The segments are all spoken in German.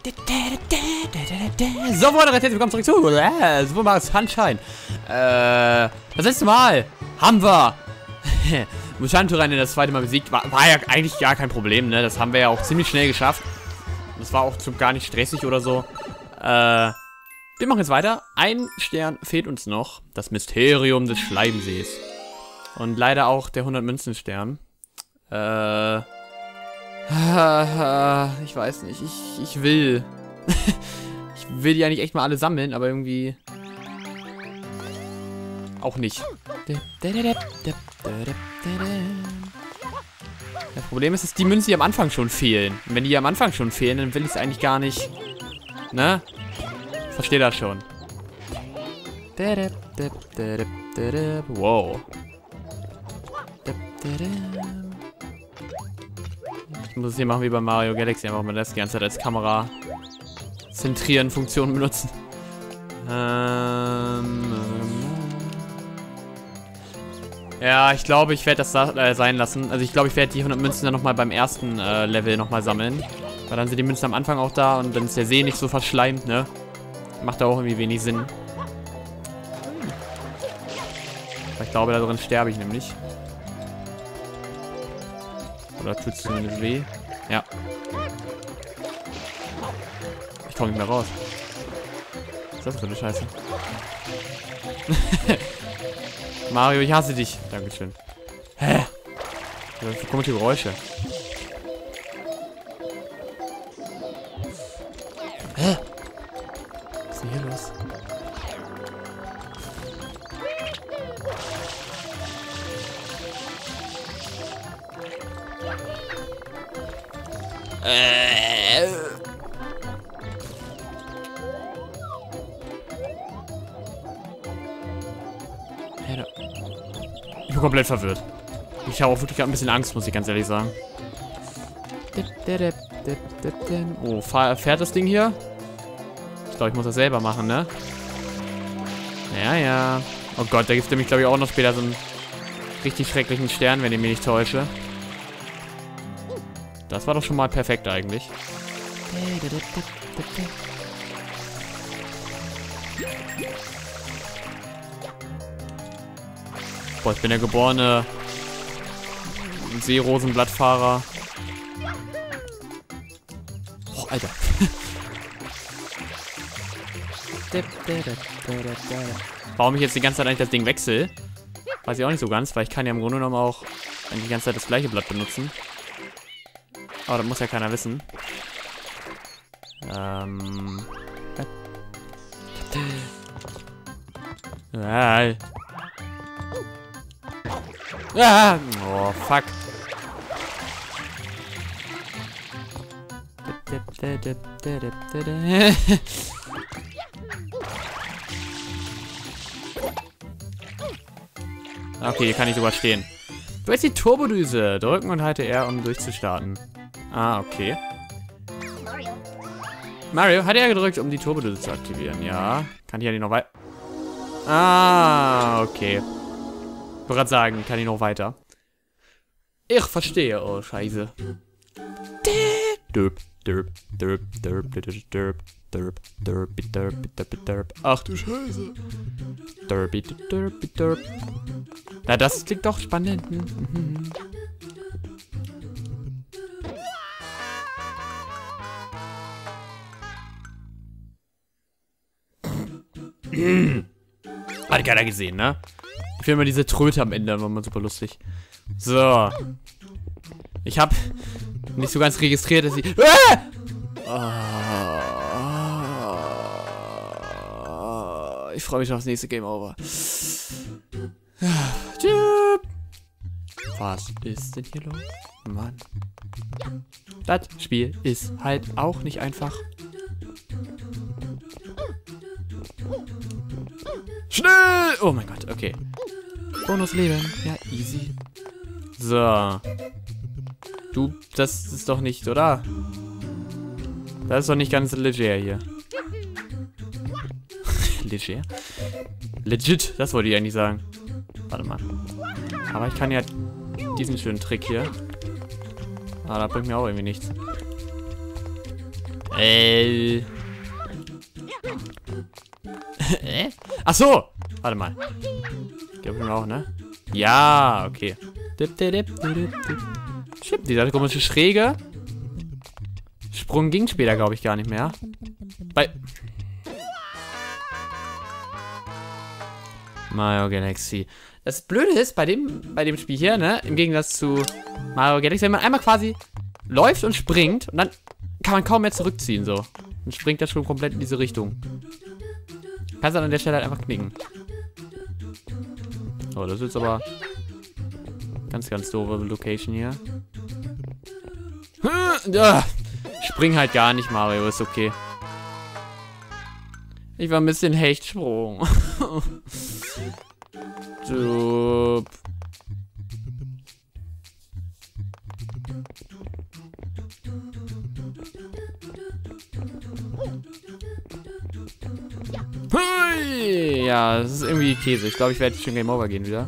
So, Freunde, herzlich willkommen zurück zu Super Mario Sunshine. Das letzte Mal haben wir Mushantoran das zweite Mal besiegt. War ja eigentlich gar kein Problem, ne? Das haben wir ja auch ziemlich schnell geschafft. Das war auch gar nicht stressig oder so. Wir machen jetzt weiter. Ein Stern fehlt uns noch. Das Mysterium des Schleimsees. Und leider auch der 100-Münzen-Stern. Ich weiß nicht. Ich will. Ich will die eigentlich echt mal alle sammeln, aber irgendwie auch nicht. Das Problem ist, dass die Münzen, die am Anfang schon fehlen. Und wenn die am Anfang schon fehlen, dann will ich es eigentlich gar nicht. Ne? Verstehe das schon. Wow. Ich muss es hier machen wie bei Mario Galaxy, einfach mal das die ganze Zeit als Kamera zentrieren Funktionen benutzen. Ja, ich glaube, ich werde das sein lassen. Also ich glaube, ich werde die 100 Münzen dann nochmal beim ersten Level nochmal sammeln. Weil dann sind die Münzen am Anfang auch da und dann ist der See nicht so verschleimt, ne? Macht da auch irgendwie wenig Sinn. Ich glaube, da drin sterbe ich nämlich. Oder tut es zumindest weh? Ja. Ich komme nicht mehr raus. Was ist das für eine Scheiße? Mario, ich hasse dich. Dankeschön. Hä? Was für komische Geräusche. Hä? Was ist denn hier los? Ich bin komplett verwirrt. Ich habe auch wirklich ein bisschen Angst, muss ich ganz ehrlich sagen. Oh, fährt das Ding hier? Ich glaube, ich muss das selber machen, ne? Ja, ja. Oh Gott, da gibt es nämlich, glaube ich, auch noch später so einen richtig schrecklichen Stern, wenn ich mich nicht täusche. Das war doch schon mal perfekt eigentlich. Boah, ich bin der geborene Seerosenblattfahrer. Boah, Alter. Warum ich jetzt die ganze Zeit eigentlich das Ding wechsle, weiß ich auch nicht so ganz, weil ich kann ja im Grunde genommen auch die ganze Zeit das gleiche Blatt benutzen. Aber das muss ja keiner wissen. Oh, fuck. Okay, hier kann ich sogar stehen. Du hast die Turbodüse. Drücken und halte R, um durchzustarten. Ah, okay. Mario, hat er gedrückt, um die Turbodüse zu aktivieren. Ja. Kann ich ja nicht noch weiter. Ah, okay. Ich wollte gerade sagen, kann ich noch weiter. Ich verstehe. Oh, scheiße. Ach du Scheiße. Na, das klingt doch spannend. Hat keiner gesehen, ne? Ich finde immer diese Tröte am Ende, war mal super lustig. So. Ich habe nicht so ganz registriert, dass sie... Ich freue mich auf das nächste Game Over. Was ist denn hier los? Mann. Das Spiel ist halt auch nicht einfach. Schnell! Oh mein Gott, okay. Bonusleben. Ja, easy. So. Du, das ist doch nicht, oder? Das ist doch nicht ganz leger hier. Leger? Legit, das wollte ich eigentlich sagen. Warte mal. Aber ich kann ja diesen schönen Trick hier. Ah, das bringt mir auch irgendwie nichts. Ach so. Warte mal. Gibt es auch, ne? Ja, okay. Stimmt, dieser komische Schräge. Sprung ging später, glaube ich, gar nicht mehr. Bei Mario Galaxy. Das Blöde ist, bei dem Spiel hier, ne, im Gegensatz zu Mario Galaxy, wenn man einmal quasi läuft und springt, und dann kann man kaum mehr zurückziehen, so. Dann springt das schon komplett in diese Richtung. Kannst dann an der Stelle halt einfach knicken. Oh, das ist jetzt aber ganz, ganz doofe Location hier. Spring halt gar nicht, Mario, ist okay. Ich war ein bisschen Hechtsprung. Dup. Hui! Ja, das ist irgendwie Käse. Ich glaube, ich werde schon Game Over gehen wieder.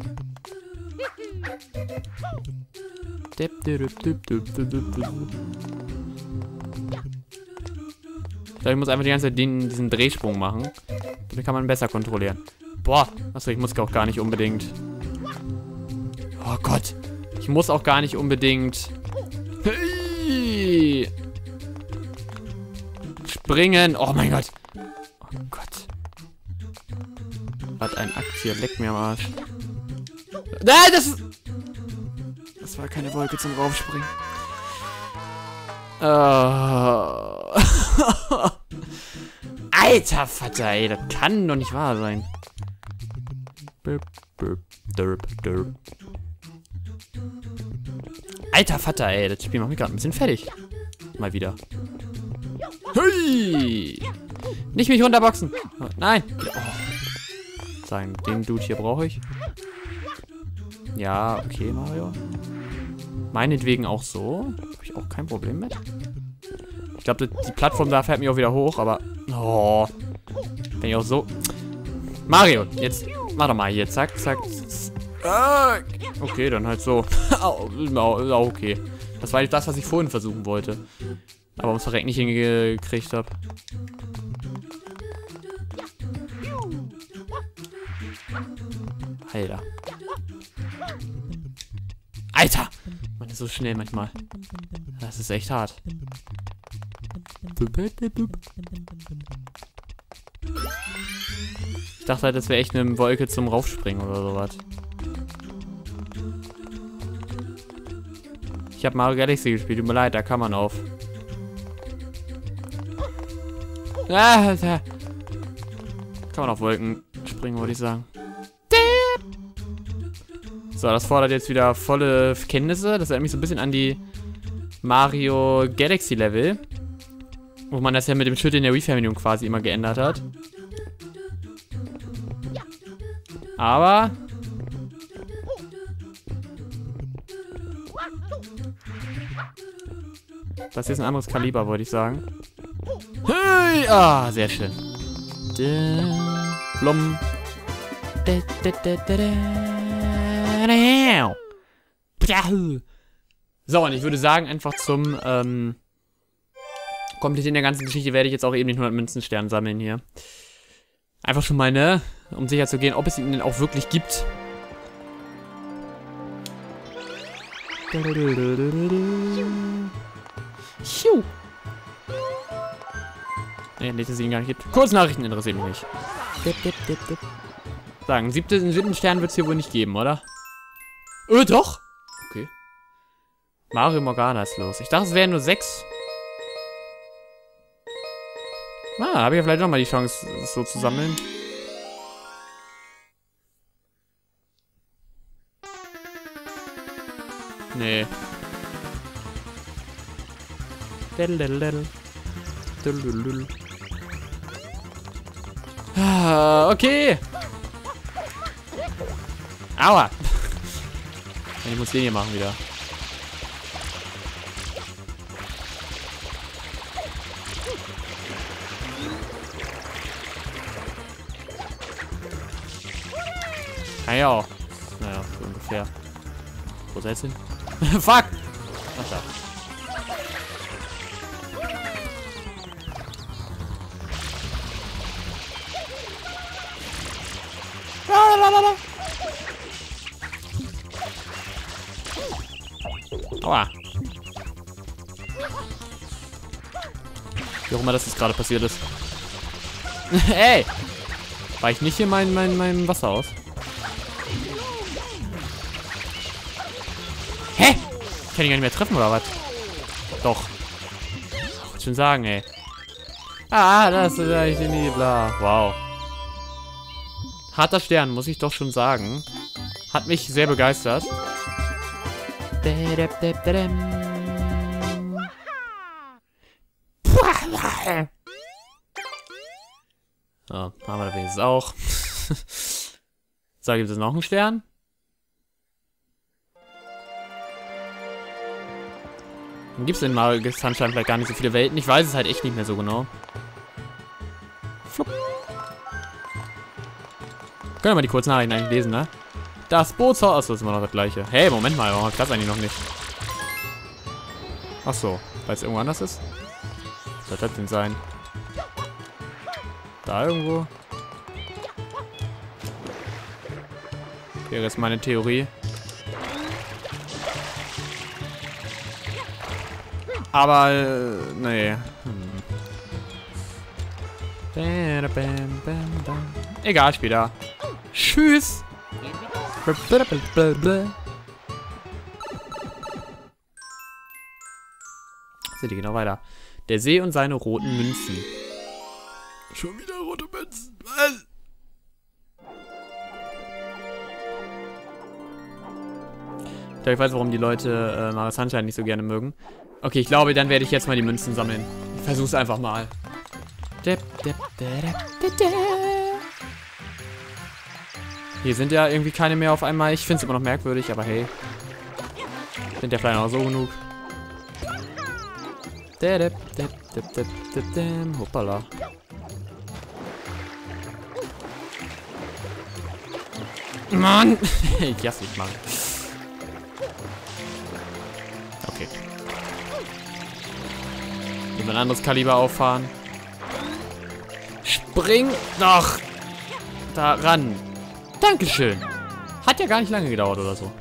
Ich glaube, ich muss einfach die ganze Zeit diesen Drehsprung machen. Damit kann man besser kontrollieren. Boah, achso, ich muss auch gar nicht unbedingt. Oh Gott. Ich muss auch gar nicht unbedingt. Hey! Springen. Oh mein Gott. Oh Gott. Was ein Akt hier. Leck mir am Arsch. Nein, das war keine Wolke zum Raufspringen. Alter Vater, ey. Das kann doch nicht wahr sein. Alter Vater, ey. Das Spiel macht mich gerade ein bisschen fertig. Mal wieder. Hui! Nicht mich runterboxen. Oh, nein. Oh. Sagen, den Dude hier brauche ich. Ja, okay, Mario. Meinetwegen auch so. Habe ich auch kein Problem mit. Ich glaube, die Plattform da fährt mich auch wieder hoch, aber... Oh. Wenn ich auch so... Mario, jetzt... Mach doch mal hier. Zack, zack. Okay, dann halt so. Ist auch okay. Das war nicht das, was ich vorhin versuchen wollte. Aber ums Verrecken nicht hingekriegt habe. Alter. Alter! Man ist so schnell manchmal. Das ist echt hart. Ich dachte halt, das wäre echt eine Wolke zum Raufspringen oder sowas. Ich habe Mario Galaxy gespielt, tut mir leid, da kann man auf. Ah, da kann man auf Wolken springen, würde ich sagen. So, das fordert jetzt wieder volle Kenntnisse. Das erinnert mich so ein bisschen an die Mario Galaxy Level. Wo man das ja mit dem Schild in der Wii-Fernbedienung quasi immer geändert hat. Aber... das hier ist ein anderes Kaliber, wollte ich sagen. Hey! Ah, sehr schön. Blum. So, und ich würde sagen, einfach zum Komplettieren der ganzen Geschichte werde ich jetzt auch eben den 100 Münzenstern sammeln hier. Einfach schon mal, ne? Um sicher zu gehen, ob es ihn denn auch wirklich gibt. Ne, nicht, dass es ihn gar nicht gibt. Kurznachrichten interessieren mich nicht. Sagen, den 7. Stern wird es hier wohl nicht geben, oder? Doch! Okay. Mario Morgana ist los. Ich dachte, es wären nur 6. Habe ich ja vielleicht nochmal die Chance, das so zu sammeln. Nee. Okay. Aua. Ich muss den hier machen wieder. Ja, auch. Naja, so ungefähr. Wo ist er jetzt hin? Fuck! Ach da. Aua. Wie auch immer das jetzt gerade passiert ist. Ey! Weich nicht hier mein Wasser aus. Hä? Kann ich gar nicht mehr treffen, oder was? Doch. Ich wollte schon sagen, ey. Ah, das ist eigentlich nie bla. Wow. Harter Stern, muss ich doch schon sagen. Hat mich sehr begeistert. So, haben wir da wenigstens auch. So, gibt es noch einen Stern? Dann gibt es in Mario Sunshine vielleicht gar nicht so viele Welten. Ich weiß es halt echt nicht mehr so genau. Flupp. Können wir mal die Kurznachrichten eigentlich lesen, ne? Das Bootshaus. Achso, ist immer noch das gleiche. Hey, Moment mal, warum hat das eigentlich noch nicht? Achso, weil es irgendwo anders ist? Was soll das denn sein? Da irgendwo? Wäre jetzt meine Theorie. Aber, nee. Egal, später. Tschüss. Seht ihr genau weiter. Der See und seine roten Münzen. Schon wieder rote Münzen. Was? Ich weiß, warum die Leute Mario Sunshine nicht so gerne mögen. Okay, ich glaube, dann werde ich jetzt mal die Münzen sammeln. Ich versuch's einfach mal. Hier sind ja irgendwie keine mehr auf einmal. Ich finde es immer noch merkwürdig, aber hey. Sind ja vielleicht auch so genug. Hoppala. Mann! Ich hasse dich mal. Okay. Nehmen wir ein anderes Kaliber auffahren. Spring doch da ran. Dankeschön. Hat ja gar nicht lange gedauert oder so.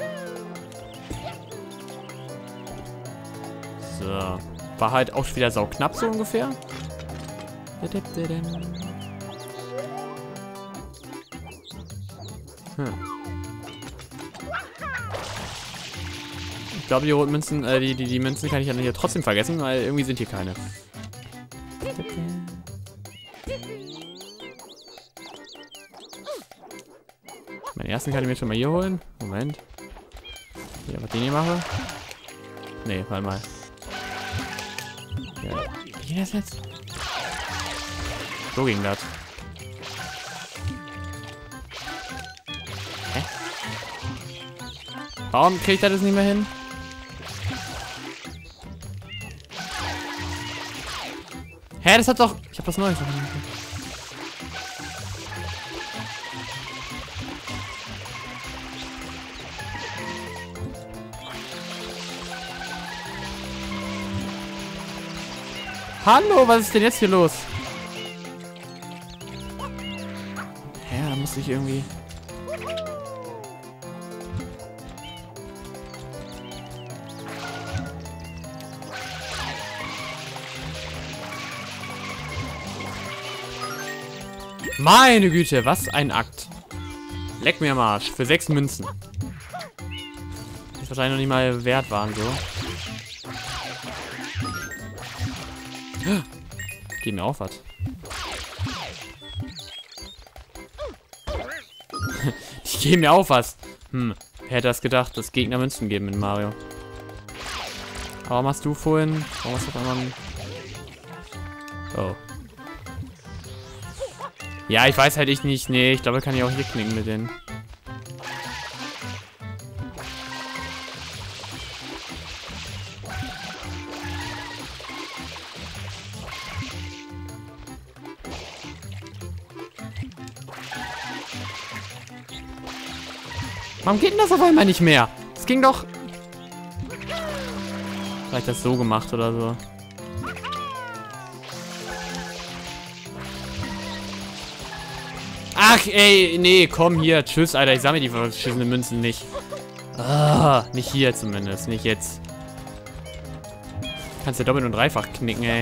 So. War halt auch wieder sauknapp so ungefähr. Ich glaube, die roten Münzen, die Münzen kann ich ja hier trotzdem vergessen, weil irgendwie sind hier keine. Meinen ersten kann ich mir schon mal hier holen. Moment. Hier, was ich den hier mache? Nee, warte mal. Ja. Wie geht das jetzt? So ging das. Hä? Warum kriege ich das nicht mehr hin? Hä, das hat doch... Ich hab was Neues. Hallo, was ist denn jetzt hier los? Hä, da muss ich irgendwie... Meine Güte, was ein Akt. Leck mir am Arsch. Für 6 Münzen. Die wahrscheinlich noch nicht mal wert waren, so. Gib mir auch was. Ich gebe mir auch was. Wer hätte das gedacht, dass Gegner Münzen geben in Mario. Aber warum hast du vorhin... Warum hast du auf einmal... Oh. Ja, ich weiß halt nicht. Nee, ich glaube, kann ich auch hier knicken mit denen. Warum geht denn das auf einmal nicht mehr? Das ging doch... Vielleicht das so gemacht oder so. Ach, ey, nee, komm hier. Tschüss, Alter. Ich sammle die verschissenen Münzen nicht. Ah, nicht hier zumindest. Nicht jetzt. Kannst ja doppelt und dreifach knicken, ey.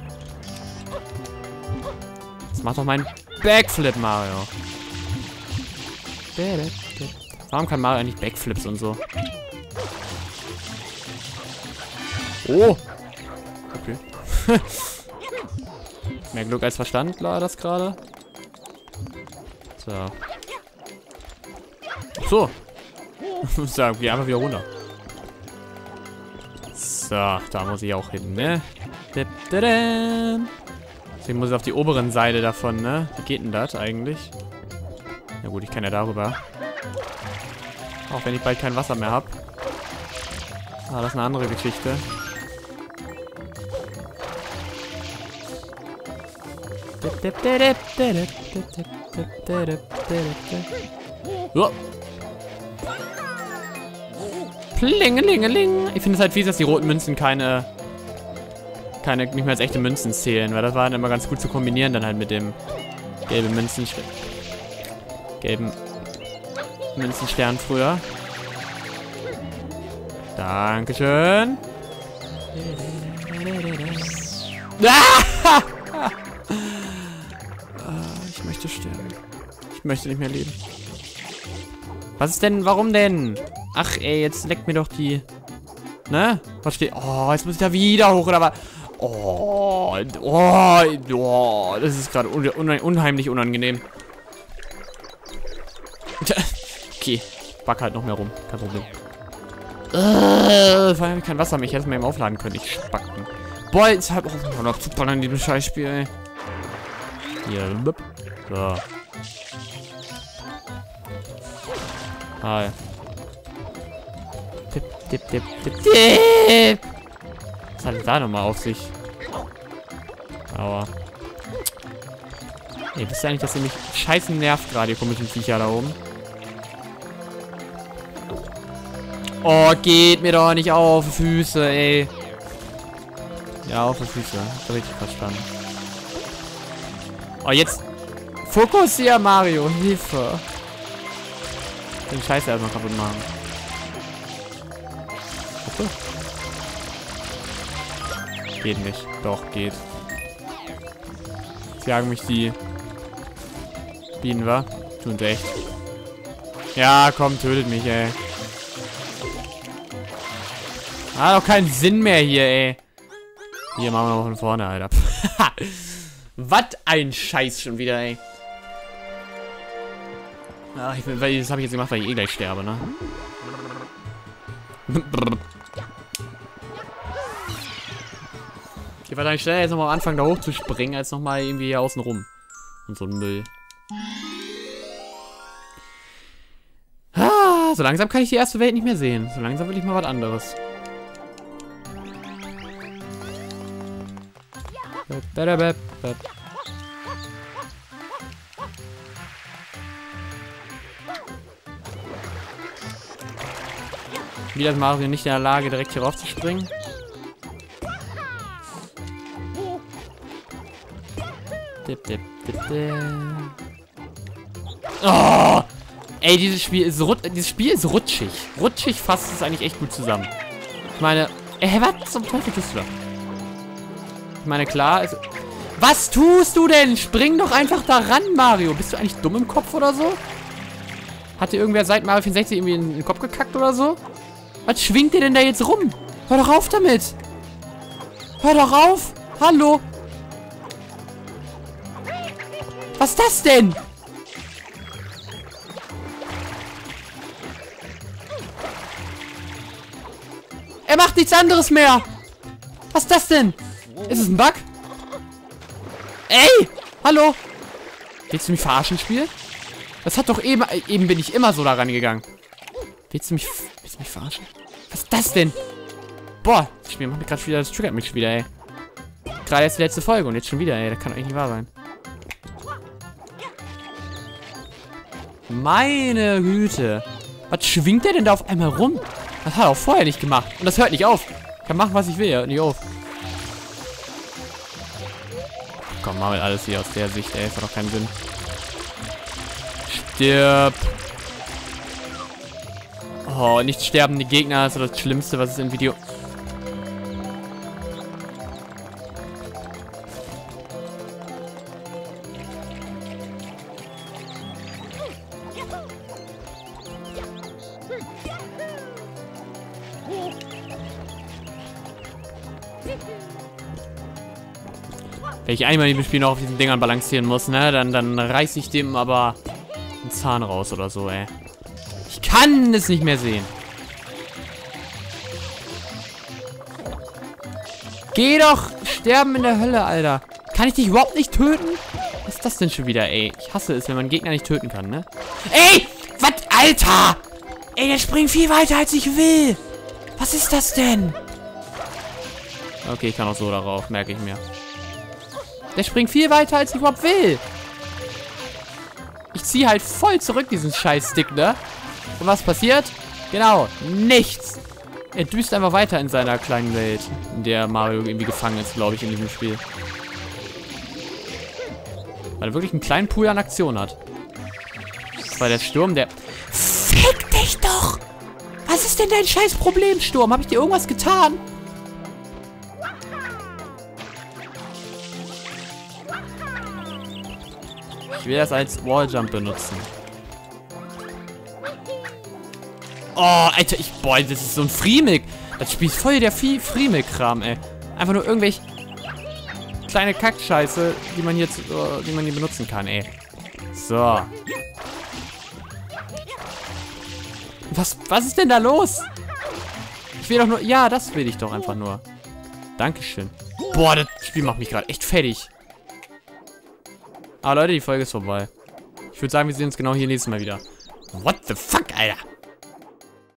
Das macht doch mein Backflip, Mario. Warum kann Mario eigentlich Backflips und so? Oh. Okay. Mehr Glück als Verstand, war das gerade. So. So. So, geh einfach wieder runter. So, da muss ich auch hin, ne? Deswegen muss ich auf die oberen Seite davon, ne? Wie geht denn das eigentlich? Na gut, ich kann ja darüber. Auch wenn ich bald kein Wasser mehr habe. Ah, das ist eine andere Geschichte. Oh. Plingelingeling. Ich finde es halt fies, dass die roten Münzen nicht mehr als echte Münzen zählen, weil das war dann immer ganz gut zu kombinieren dann halt mit dem gelben Münzenstern früher. Dankeschön. Ich möchte sterben. Ich möchte nicht mehr leben. Was ist denn? Warum denn? Ach ey, jetzt leckt mir doch die... Ne? Was steht? Oh, jetzt muss ich da wieder hoch, oder was? Oh, das ist gerade unheimlich unangenehm. Okay, back halt noch mehr rum. Kein Problem. Vor allem kein Wasser mehr. Ich hätte es mal eben aufladen können. Ich Spacken. Boah, jetzt halt auch noch zu ballern in diesem Scheißspiel, ey. Hier, so. Hi. Tipp. Was hat denn da nochmal auf sich? Aua. Ey, wisst ihr eigentlich, dass ihr mich scheiße nervt gerade, ihr komischen Viecher da oben? Oh, geht mir doch nicht auf die Füße, ey. Ja, auf die Füße. Hab ich richtig verstanden. Oh, jetzt. Fokus hier, Mario. Hilfe. Den Scheiß erstmal kaputt machen. Okay. Geht nicht. Doch, geht. Jetzt jagen mich die Bienen, wa? Tun sie echt. Ja, komm, tötet mich, ey. Hat doch keinen Sinn mehr hier, ey. Hier machen wir noch von vorne, Alter. Was ein Scheiß schon wieder, ey. Ach, das habe ich jetzt gemacht, weil ich eh gleich sterbe, ne? Ich werde eigentlich schneller jetzt nochmal anfangen, da hoch zu springen, als nochmal irgendwie hier außen rum. Und so ein Müll. Ah, so langsam kann ich die erste Welt nicht mehr sehen. So langsam will ich mal was anderes. Wieder ist Mario nicht in der Lage, direkt hier rauf zu springen. Oh! Ey, dieses Spiel ist rutschig. Rutschig fasst es eigentlich echt gut zusammen. Ich meine, was zum Teufel tust du da? Ich meine, klar ist... Was tust du denn? Spring doch einfach da ran, Mario. Bist du eigentlich dumm im Kopf oder so? Hat dir irgendwer seit Mario 64 irgendwie in den Kopf gekackt oder so? Was schwingt dir denn da jetzt rum? Hör doch auf damit. Hör doch auf. Hallo. Was ist das denn? Er macht nichts anderes mehr. Was ist das denn? Ist es ein Bug? Ey! Hallo! Willst du mich verarschen, Spiel? Das hat doch eben bin ich immer so da rangegangen. Willst du mich verarschen? Was ist das denn? Boah, das Spiel macht mich gerade wieder, das triggert mich wieder, ey. Gerade erst die letzte Folge und jetzt schon wieder, ey. Das kann doch eigentlich nicht wahr sein. Meine Güte. Was schwingt der denn da auf einmal rum? Das hat er auch vorher nicht gemacht. Und das hört nicht auf. Ich kann machen, was ich will, hört nicht auf. Komm, mal alles hier aus der Sicht, ey. Das hat doch keinen Sinn. Stirb. Oh, nicht sterbende Gegner ist das Schlimmste, was es im Video... Wenn ich einmal in dem Spiel noch auf diesen Dingern balancieren muss, ne, dann reiß ich dem aber einen Zahn raus oder so, ey. Ich kann es nicht mehr sehen. Geh doch sterben in der Hölle, Alter. Kann ich dich überhaupt nicht töten? Was ist das denn schon wieder, ey? Ich hasse es, wenn man Gegner nicht töten kann, ne? Ey! Was, Alter? Ey, der springt viel weiter, als ich will. Was ist das denn? Okay, ich kann auch so darauf, merke ich mir. Der springt viel weiter, als ich überhaupt will. Ich ziehe halt voll zurück diesen Scheiß-Stick, ne? Und was passiert? Genau, nichts. Er düst einfach weiter in seiner kleinen Welt, in der Mario irgendwie gefangen ist, glaube ich, in diesem Spiel. Weil er wirklich einen kleinen Pool an Aktion hat. Das war der Sturm, der... Fick dich doch! Was ist denn dein scheiß Problem, Sturm? Habe ich dir irgendwas getan? Ich will das als Walljump benutzen. Oh, Alter, boah, das ist so ein Freemik. Das Spiel ist voll der Freemik-Kram, ey. Einfach nur irgendwelche kleine Kackscheiße, die man hier benutzen kann, ey. So. Was ist denn da los? Ich will doch nur... Ja, das will ich doch einfach nur. Dankeschön. Boah, das Spiel macht mich gerade echt fertig. Aber Leute, die Folge ist vorbei. Ich würde sagen, wir sehen uns genau hier nächstes Mal wieder. What the fuck, Alter?